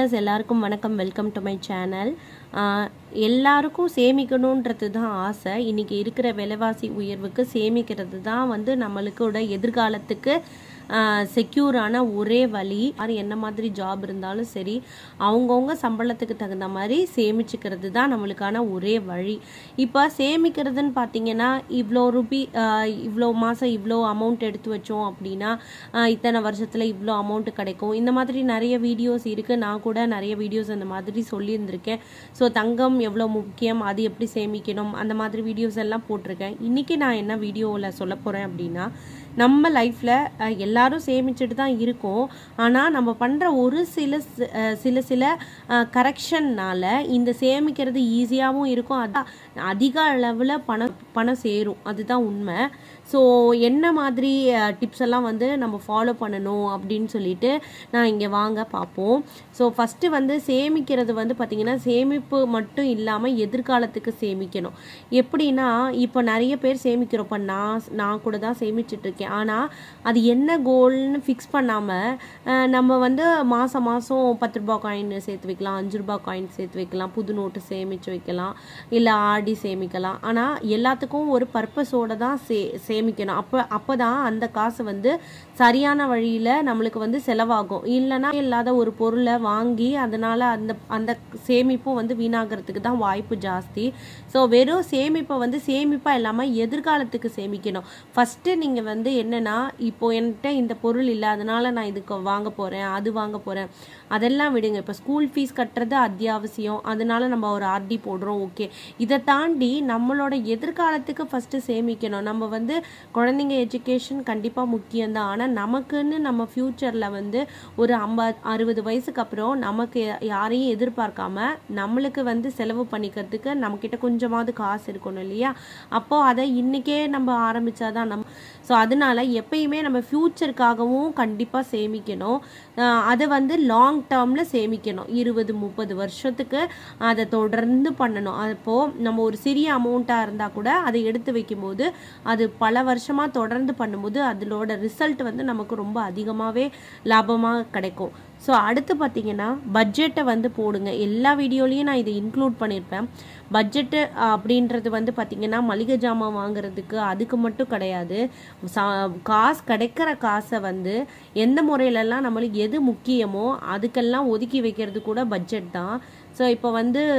Viewers எல்லாருக்கும் வணக்கம். Welcome to my channel. எல்லாருக்கும் சேமிக்கணுன்றது தான் ஆசை. இன்றைக்கி இருக்கிற விலைவாசி உயர்வுக்கு சேமிக்கிறது தான் நம்மளுக்கோட எதிர்காலத்துக்கு செக்யூரான ஒரே வழி. அது என்ன மாதிரி ஜாப் இருந்தாலும் சரி, அவங்கவுங்க சம்பளத்துக்கு தகுந்த மாதிரி சேமிச்சுக்கிறது தான் நம்மளுக்கான ஒரே வழி. இப்போ சேமிக்கிறதுன்னு பார்த்தீங்கன்னா, இவ்வளோ மாதம் இவ்வளோ அமௌண்ட் எடுத்து வச்சோம் அப்படின்னா இத்தனை வருஷத்தில் இவ்வளோ அமௌண்ட்டு கிடைக்கும். இந்த மாதிரி நிறைய வீடியோஸ் இருக்குது. நான் கூட நிறைய வீடியோஸ் அந்த மாதிரி சொல்லியிருந்திருக்கேன். ஸோ தங்கம் எவ்வளோ முக்கியம், அது எப்படி சேமிக்கணும், அந்த மாதிரி வீடியோஸ் எல்லாம் போட்டிருக்கேன். இன்றைக்கி நான் என்ன வீடியோவில் சொல்ல போகிறேன் அப்படின்னா, நம்ம லைஃப்பில் எல்லாரும் சேமிச்சுட்டு தான் இருக்கோம். ஆனால் நம்ம பண்ணுற ஒரு சில கரெக்ஷன்னால் இந்த சேமிக்கிறது ஈஸியாகவும் இருக்கும். அதான் அதிக அளவில் பணம் சேரும். அதுதான் உண்மை. ஸோ என்ன மாதிரி டிப்ஸ் எல்லாம் நம்ம ஃபாலோ பண்ணணும் அப்படின்னு சொல்லிட்டு நான் இங்கே வாங்க பார்ப்போம். ஸோ ஃபஸ்ட்டு சேமிக்கிறது பார்த்திங்கன்னா, சேமிப்பு மட்டும் இல்லாமல் எதிர்காலத்துக்கு சேமிக்கணும். எப்படின்னா, இப்போ நிறைய பேர் சேமிக்கிறோம். இப்போ நான் கூட தான் சேமிச்சிட்ருக்கேன். ஆனால் அது என்ன கோல்னு ஃபிக்ஸ் பண்ணாமல் நம்ம மாதம் மாதம் 10 ரூபா காயின் சேர்த்து வைக்கலாம், 5 ரூபா காயின் சேர்த்து வைக்கலாம், புது நோட்டு சேமித்து வைக்கலாம், இல்லை ஆடி சேமிக்கலாம். ஆனால் எல்லாத்துக்கும் ஒரு பர்பஸோடு தான் சேமிக்கணும். அப்போ தான் அந்த காசு சரியான வழியில் நம்மளுக்கு செலவாகும். இல்லைன்னா இல்லாத ஒரு பொருளை வாங்கி அதனால் அந்த சேமிப்பும் வீணாகிறதுக்கு தான் வாய்ப்பு ஜாஸ்தி. ஸோ வெறும் சேமிப்பை சேமிப்பாக இல்லாமல் எதிர்காலத்துக்கு சேமிக்கணும். ஃபஸ்ட்டு நீங்கள் என்னென்னா, இப்போது என்கிட்ட இந்த பொருள் இல்லை, அதனால் நான் இதுக்கு வாங்க போகிறேன், அது வாங்க போகிறேன், அதெல்லாம் விடுங்க. இப்போ ஸ்கூல் ஃபீஸ் கட்டுறது அத்தியாவசியம், அதனால நம்ம ஒரு ஆர்டி போடுறோம். ஓகே, இதை தாண்டி நம்மளோட எதிர்காலத்துக்கு ஃபஸ்ட்டு சேமிக்கணும். நம்ம குழந்தைங்க எஜுகேஷன் கண்டிப்பாக முக்கியம்தான். ஆனால் நமக்குன்னு நம்ம ஃப்யூச்சரில் ஒரு 50-60 வயசுக்கு அப்புறம் நமக்கு யாரையும் எதிர்பார்க்காம நம்மளுக்கு செலவு பண்ணிக்கிறதுக்கு நம்மக்கிட்ட கொஞ்சமாவது காசு இருக்கணும் இல்லையா? அப்போது அதை இன்றைக்கே நம்ம ஆரம்பித்தாதான் ஸோ அதனால் எப்பயுமே நம்ம ஃப்யூச்சருக்காகவும் கண்டிப்பாக சேமிக்கணும். அதை லாங் டேர்மில் சேமிக்கணும். 20-30 வருஷத்துக்கு அதை தொடர்ந்து பண்ணணும். அப்போது நம்ம ஒரு சிறிய அமௌண்ட்டாக இருந்தால் கூட அதை எடுத்து வைக்கும்போது அது பல வருஷமாக தொடர்ந்து பண்ணும்போது அதோட ரிசல்ட் நமக்கு ரொம்ப அதிகமாகவே லாபமாக கிடைக்கும். ஸோ அடுத்து பார்த்திங்கன்னா, பட்ஜெட்டை போடுங்க. எல்லா வீடியோலையும் நான் இதை இன்க்ளூட் பண்ணியிருப்பேன். பட்ஜெட்டு அப்படின்றது பார்த்திங்கன்னா, மளிகை ஜாமான் வாங்குறதுக்கு அதுக்கு மட்டும் கிடையாது. காசு கிடைக்கிற காசை எந்த முறையிலலாம் நம்மளுக்கு எது முக்கியமோ அதுக்கெல்லாம் ஒதுக்கி வைக்கிறது கூட பட்ஜெட் தான். ஸோ இப்போ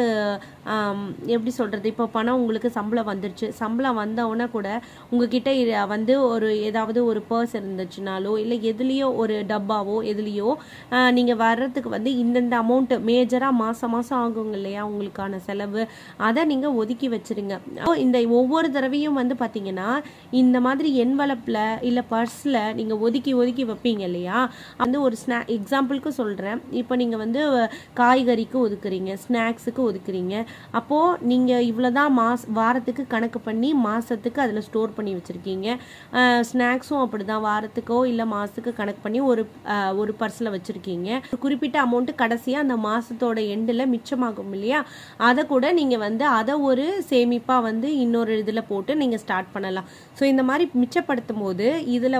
எப்படி சொல்கிறது, இப்போ பணம் உங்களுக்கு சம்பளம் வந்துருச்சு. சம்பளம் வந்தவுடனே கூட உங்ககிட்ட ஒரு ஏதாவது ஒரு பர்ஸ் இருந்துச்சுனாலோ, இல்லை எதுலேயோ ஒரு டப்பாவோ எதுலேயோ நீங்கள் வர்றதுக்கு இந்தந்த அமௌண்ட்டு மேஜராக மாதம் ஆகுங்க இல்லையா உங்களுக்கான செலவு, அதை நீங்கள் ஒதுக்கி வச்சுருங்க. இந்த ஒவ்வொரு தடவையும் பார்த்திங்கன்னா, இந்த மாதிரி என்வலப்பில் இல்லை பர்ஸில் நீங்கள் ஒதுக்கி வைப்பீங்க இல்லையா? ஒரு எக்ஸாம்பிளுக்கு சொல்கிறேன். இப்போ நீங்கள் காய்கறிக்கு ஒதுக்குறீங்க, ஸ்நாக்ஸுக்கு ஒதுக்குறீங்க. அப்போது நீங்கள் இவ்வளோ தான் வாரத்துக்கு கணக்கு பண்ணி மாதத்துக்கு அதில் ஸ்டோர் பண்ணி வச்சுருக்கீங்க. ஸ்நாக்ஸும் அப்படி தான் வாரத்துக்கோ இல்லை மாதத்துக்கு கணக்கு பண்ணி ஒரு பர்ஸில் வச்சுருக்கீங்க. ஒரு குறிப்பிட்ட அமௌண்ட்டு கடைசியாக அந்த மாதத்தோட எண்டில் மிச்சமாகும் இல்லையா? அதை கூட நீங்கள் அதை ஒரு சேமிப்பாக இன்னொரு இதில் போட்டு நீங்கள் ஸ்டார்ட் பண்ணலாம். ஸோ இந்த மாதிரி மிச்சப்படுத்தும் போது இதில்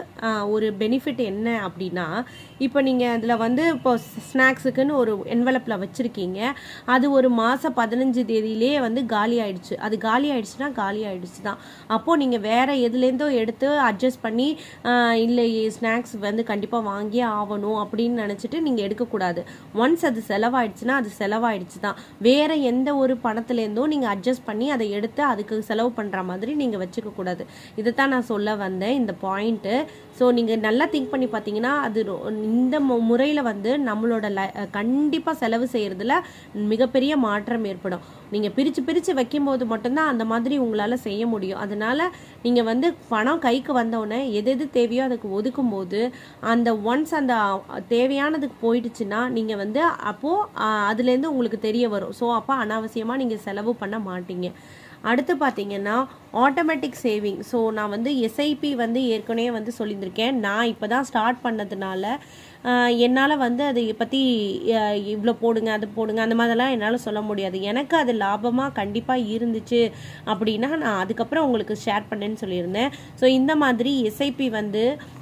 ஒரு பெனிஃபிட் என்ன அப்படின்னா, இப்போ நீங்கள் அதில் இப்போ ஸ்நாக்ஸுக்குன்னு ஒரு என்வலப்பில் வச்சுருக்கீங்க. அது ஒரு மாதம் 15 தேதியிலே காலி ஆயிடுச்சு. அது காலி ஆயிடுச்சுன்னா காலி ஆயிடுச்சு தான். அப்போது நீங்கள் வேறு எதுலேருந்தோ எடுத்து அட்ஜஸ்ட் பண்ணி இல்லை ஸ்நாக்ஸ் கண்டிப்பாக வாங்கியே ஆகணும் அப்படின்னு நினச்சிட்டு நீங்கள் எடுக்கக்கூடாது. ஒன்ஸ் அது செலவாயிடுச்சுன்னா அது செலவாயிடுச்சு தான். வேறு எந்த ஒரு பணத்துலேருந்தோ நீங்கள் அட்ஜஸ்ட் பண்ணி அதை எடுத்து அதுக்கு செலவு பண்ணுற மாதிரி நீங்கள் வச்சுக்கக்கூடாது. இதை தான் நான் சொல்ல வந்தேன், இந்த பாயிண்ட்டு. ஸோ நீங்கள் நல்லா திங்க் பண்ணி பார்த்தீங்கன்னா, அது இந்த முறையில் நம்மளோட கண்டிப்பாக செலவு செய்கிறதுல மிகப்பெரிய மாற்றம் ஏற்படும். நீங்கள் பிரித்து வைக்கும்போது மட்டும்தான் அந்த மாதிரி உங்களால் செய்ய முடியும். அதனால் நீங்கள் பணம் கைக்கு வந்தோடனே எது தேவையோ அதுக்கு ஒதுக்கும் போது அந்த ஒன்ஸ் அந்த தேவையானதுக்கு போயிடுச்சுன்னா நீங்கள் அப்போது அதுலேருந்து உங்களுக்கு தெரிய வரும். ஸோ அப்போ அனாவசியமாக நீங்கள் செலவு பண்ண மாட்டீங்க. அடுத்து பார்த்தீங்கன்னா, ஆட்டோமேட்டிக் சேவிங். ஸோ நான் எஸ்ஐபி ஏற்கனவே சொல்லியிருந்திருக்கேன். நான் இப்போ தான் ஸ்டார்ட் பண்ணதுனால என்னால் அதை பற்றி இவ்வளோ போடுங்க அது போடுங்க அந்த மாதிரிலாம் என்னால் சொல்ல முடியாது. எனக்கு அது லாபமாக கண்டிப்பாக இருந்துச்சு அப்படின்னா நான் அதுக்கப்புறம் உங்களுக்கு ஷேர் பண்ணேன்னு சொல்லியிருந்தேன். ஸோ இந்த மாதிரி எஸ்ஐபி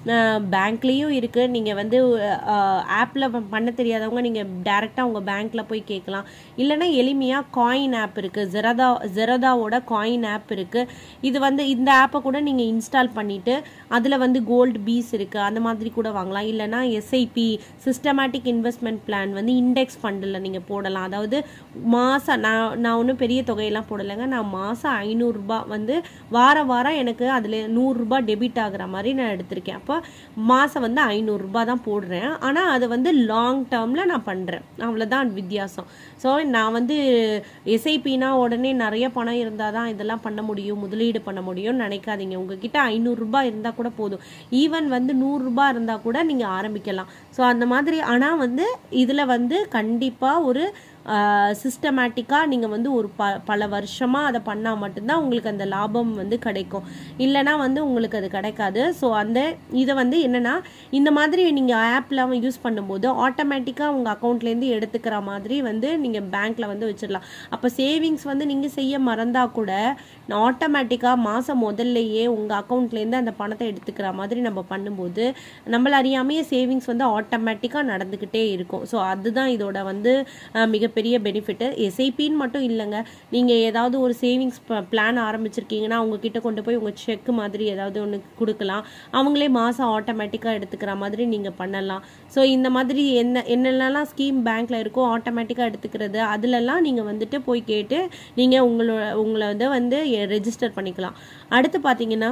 பேங்க்லேயும் இருக்குது. நீங்கள் வந்து ஆப்பில் பண்ண தெரியாதவங்க நீங்கள் டேரெக்டாக உங்கள் பேங்க்கில் போய் கேட்கலாம். இல்லைன்னா எளிமையாக காயின் ஆப் இருக்குது, ஜெரோதாவோட காயின் ஆப் இருக்குது. இது வந்து இந்த ஆப்பை கூட நீங்கள் இன்ஸ்டால் பண்ணிவிட்டு அதில் வந்து கோல்டு பீஸ் இருக்குது, அந்த மாதிரி கூட வாங்கலாம். இல்லைனா எஸ்ஐபி சிஸ்டமேட்டிக் இன்வெஸ்ட்மெண்ட் பிளான் வந்து இண்டெக்ஸ் ஃபண்டில் நீங்கள் போடலாம். அதாவது மாதம் நான் ஒன்றும் பெரிய தொகையெல்லாம் போடலைங்க. நான் மாதம் 500 ரூபா வந்து வாரம் எனக்கு அதில் 100 ரூபா டெபிட் ஆகிற மாதிரி நான் எடுத்திருக்கேன். அப்போ மாதம் வந்து 500 ரூபா தான் போடுறேன். ஆனால் அது வந்து லாங் டேர்மில் நான் பண்ணுறேன், அவ்வளோதான் வித்தியாசம். ஸோ நான் வந்து எஸ்ஐபினா உடனே நிறைய பணம் இருந்தால் தான் இதெல்லாம் பண்ண முடியும், முதலீடு பண்ண முடியும்னு நினைக்காதீங்க. உங்ககிட்ட 500 ரூபா இருந்தால் கூட போதும். ஈவன் வந்து 100 ரூபா இருந்தால் கூட நீங்கள் ஆரம்பிக்கலாம். ஸோ அந்த மாதிரி. ஆனால் வந்து இதில் வந்து கண்டிப்பாக ஒரு சிஸ்டமேட்டிக்காக நீங்கள் வந்து ஒரு பல வருஷமாக அதை பண்ணால் மட்டும்தான் உங்களுக்கு அந்த லாபம் வந்து கிடைக்கும். இல்லைனா வந்து உங்களுக்கு அது கிடைக்காது. ஸோ இதை வந்து என்னென்னா, இந்த மாதிரி நீங்கள் ஆப்பில் யூஸ் பண்ணும்போது ஆட்டோமேட்டிக்காக உங்கள் அக்கௌண்ட்லேருந்து எடுத்துக்கிற மாதிரி வந்து நீங்கள் பேங்க்கில் வந்து வச்சிடலாம். அப்போ சேவிங்ஸ் வந்து நீங்கள் செய்ய மறந்தால் கூட ஆட்டோமேட்டிக்காக மாதம் முதல்லையே உங்கள் அக்கௌண்ட்லேருந்து அந்த பணத்தை எடுத்துக்கிற மாதிரி நம்ம பண்ணும்போது நம்மள அறியாமையே சேவிங்ஸ் வந்து ஆட்டோமேட்டிக்காக நடந்துக்கிட்டே இருக்கும். ஸோ அதுதான் இதோட வந்து மிகப்பெரிய பெனிஃபிட்டு. எஸ்ஐபின்னு மட்டும் இல்லைங்க, நீங்கள் ஏதாவது ஒரு சேவிங்ஸ் பிளான் ஆரம்பிச்சிருக்கீங்கன்னா அவங்கக்கிட்ட கொண்டு போய் உங்கள் செக் மாதிரி ஏதாவது ஒன்று கொடுக்கலாம். அவங்களே மாதம் ஆட்டோமேட்டிக்காக எடுத்துக்கிற மாதிரி நீங்கள் பண்ணலாம். ஸோ இந்த மாதிரி என்னென்னலாம் ஸ்கீம் பேங்க்கில் இருக்கோ ஆட்டோமேட்டிக்காக எடுத்துக்கிறது, அதிலெல்லாம் நீங்கள் வந்துட்டு போய் கேட்டு நீங்கள் உங்களை வந்து ரெஜிஸ்டர் பண்ணிக்கலாம். அடுத்து பார்த்தீங்கன்னா,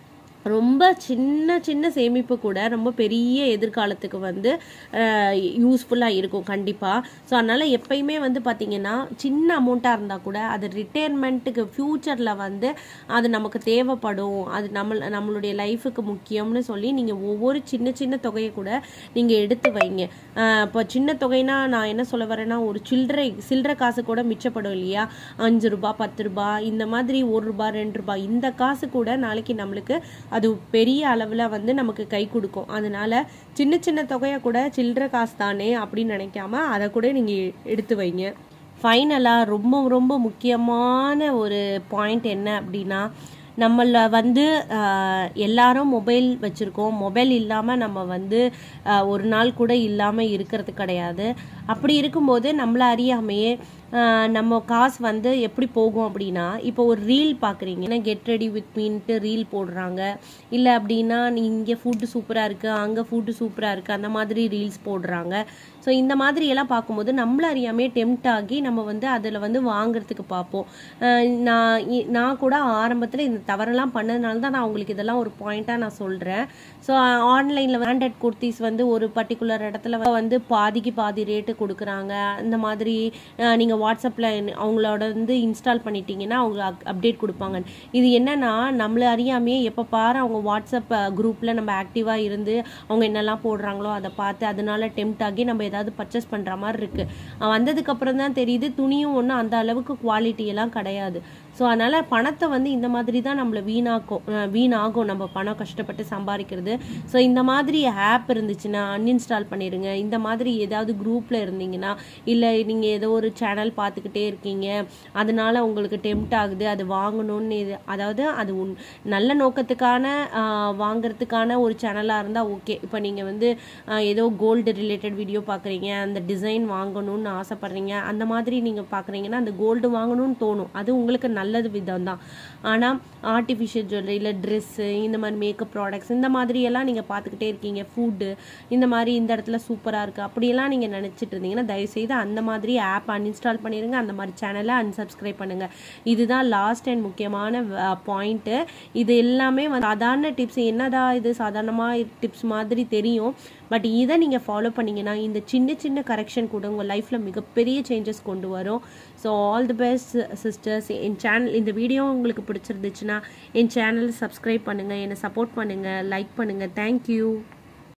ரொம்ப சின்ன சேமிப்பு கூட ரொம்ப பெரிய எதிர்காலத்துக்கு வந்து யூஸ்ஃபுல்லாக இருக்கும் கண்டிப்பாக. ஸோ அதனால் எப்பயுமே வந்து பார்த்திங்கன்னா சின்ன அமௌண்ட்டாக இருந்தால் கூட அது ரிட்டையர்மெண்ட்டுக்கு ஃப்யூச்சரில் வந்து அது நமக்கு தேவைப்படும், அது நம்மளுடைய லைஃபுக்கு முக்கியம்னு சொல்லி நீங்கள் ஒவ்வொரு சின்ன தொகையை கூட நீங்கள் எடுத்து வைங்க. இப்போ சின்ன தொகைனா நான் என்ன சொல்ல வரேன்னா, ஒரு சில்லறை காசு கூட மிச்சப்படும் இல்லையா, 5 ரூபா 10 ரூபா இந்த மாதிரி 1 ரூபா 2 ரூபா இந்த காசு கூட நாளைக்கு நம்மளுக்கு அது பெரிய அளவில் வந்து நமக்கு கை கொடுக்கும். அதனால சின்ன தொகையை கூட சில்லறை காசு தானே அப்படின்னு நினைக்காம அதை கூட நீங்கள் எடுத்து வைங்க. ஃபைனலாக ரொம்ப முக்கியமான ஒரு பாயிண்ட் என்ன அப்படின்னா, நம்மள வந்து எல்லாரும் மொபைல் வச்சுருக்கோம். மொபைல் இல்லாமல் நம்ம வந்து ஒரு நாள் கூட இல்லாமல் இருக்கிறது கிடையாது. அப்படி இருக்கும்போது நம்மளை அறியாமையே நம்ம காசு வந்து எப்படி போகும் அப்படின்னா, இப்போ ஒரு ரீல் பார்க்குறீங்கன்னா கெட் ரெடி வித் மீன்ட்டு ரீல் போடுறாங்க. இல்லை அப்படின்னா இங்கே ஃபுட்டு சூப்பராக இருக்குது, அங்கே ஃபுட்டு சூப்பராக இருக்குது, அந்த மாதிரி ரீல்ஸ் போடுறாங்க. ஸோ இந்த மாதிரி எல்லாம் பார்க்கும்போது நம்மள அறியாமே டெம்ட் ஆகி நம்ம வந்து அதில் வந்து வாங்குறதுக்கு பார்ப்போம். நான் கூட ஆரம்பத்தில் இந்த தவறெல்லாம் பண்ணதுனால தான் நான் உங்களுக்கு இதெல்லாம் ஒரு பாயிண்ட்டாக நான் சொல்கிறேன். ஸோ ஆன்லைனில் பிராண்டட் குர்த்திஸ் வந்து ஒரு பர்டிகுலர் இடத்துல வந்து பாதிக்கு பாதி ரேட்டு கொடுக்குறாங்க. இந்த மாதிரி நீங்கள் வாட்ஸ்அப்பில் அவங்களோட வந்து இன்ஸ்டால் பண்ணிட்டீங்கன்னா அவங்க அப்டேட் கொடுப்பாங்க. இது என்னென்னா, நம்மளை அறியாமையே எப்போ பாரு அவங்க வாட்ஸ்அப் குரூப்பில் நம்ம ஆக்டிவாக இருந்து அவங்க என்னெல்லாம் போடுறாங்களோ அதை பார்த்து அதனால டெம்ட் ஆகி நம்ம ஏதாவது பர்ச்சேஸ் பண்ணுற மாதிரி இருக்குது. வந்ததுக்கப்புறம் தான் தெரியுது துணியும் ஒன்றும் அந்த அளவுக்கு குவாலிட்டியெல்லாம் கிடையாது. ஸோ அதனால் பணத்தை வந்து இந்த மாதிரி தான் நம்மளை வீணாகும் நம்ம பணம் கஷ்டப்பட்டு சம்பாதிக்கிறது. ஸோ இந்த மாதிரி ஆப் இருந்துச்சுன்னா அன்இன்ஸ்டால் பண்ணிடுங்க. இந்த மாதிரி ஏதாவது குரூப்பில் இருந்தீங்கன்னா, இல்லை நீங்கள் ஏதோ ஒரு சேனல் பார்த்துக்கிட்டே இருக்கீங்க, அதனால உங்களுக்கு டெம்ட் ஆகுது அது வாங்கணும்னு, அதாவது அது நல்ல நோக்கத்துக்கான வாங்கிறதுக்கான ஒரு சேனலாக இருந்தால் ஓகே. இப்போ நீங்கள் வந்து ஏதோ கோல்டு ரிலேட்டட் வீடியோ பார்க்குறீங்க, அந்த டிசைன் வாங்கணும்னு ஆசைப்பட்றீங்க, அந்த மாதிரி நீங்கள் பார்க்குறீங்கன்னா அந்த கோல்டு வாங்கணும்னு தோணும், அது உங்களுக்கு நல்லது விதம் தான். ஆனால் ஆர்டிஃபிஷியல் ஜுவல்லரி இல்லை ட்ரெஸ்ஸு இந்த மாதிரி மேக்கப் ப்ராடக்ட்ஸ் இந்த மாதிரியெல்லாம் நீங்கள் பார்த்துக்கிட்டே இருக்கீங்க, ஃபுட்டு இந்த மாதிரி இந்த இடத்துல சூப்பராக இருக்குது அப்படியெல்லாம் நீங்கள் நினச்சிட்டு இருந்தீங்கன்னா தயவுசெய்து அந்த மாதிரி ஆப் அன்இன்ஸ்டால் பண்ணிடுங்க, அந்த மாதிரி சேனலை அன்சப்ஸ்கிரைப் பண்ணுங்கள். இதுதான் லாஸ்ட் அண்ட் முக்கியமான பாயிண்ட்டு. இது எல்லாமே வந்து சாதாரண டிப்ஸ், என்னதான் இது சாதாரணமாக டிப்ஸ் மாதிரி தெரியும், பட் இதை நீங்கள் ஃபாலோ பண்ணிங்கன்னா இந்த சின்ன கரெக்ஷன் கூட உங்கள் லைஃப்பில் மிகப்பெரிய சேஞ்சஸ் கொண்டு வரும். So all the best sisters. என் சேனல் இந்த வீடியோ உங்களுக்கு பிடிச்சிருந்துச்சுன்னா என் சேனலை சப்ஸ்கிரைப் பண்ணுங்கள், என்னை சப்போர்ட் பண்ணுங்கள், லைக் பண்ணுங்கள். தேங்க்யூ.